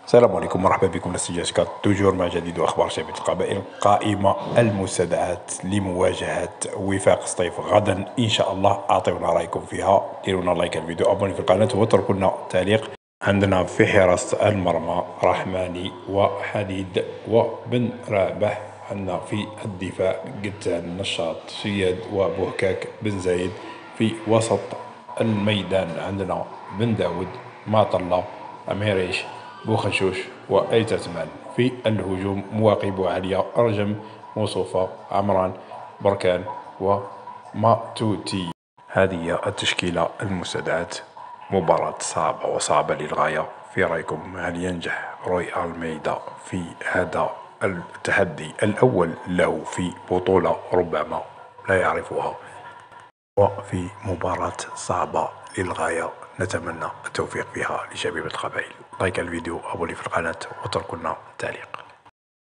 السلام عليكم، مرحبا بكم نستجاشكات توجور مع جديد واخبار شبيبه القبائل. قائمه المستدعات لمواجهه وفاق سطيف غدا ان شاء الله. اعطونا رايكم فيها، ديروا لنا لايك الفيديو، ابوني في القناه واتركوا لنا تعليق. عندنا في حراسه المرمى رحماني وحديد وبن رابح. عندنا في الدفاع قتان نشاط سياد وبوهكاك بن زايد. في وسط الميدان عندنا بن داود ماطلة أميريش بوخشوش وأيتاتمان. في الهجوم مواقب عالية أرجم موصوفة عمران بركان وماتوتي. هذه هي التشكيلة المستدعاة. مباراة صعبة وصعبة للغاية. في رأيكم هل ينجح روي ألميدا في هذا التحدي الأول له في بطولة ربما لا يعرفها، وفي مباراة صعبة للغاية نتمنى التوفيق فيها لشبيبة القبائل. لايك الفيديو، أبوني في القناة واتركوا لنا تعليق.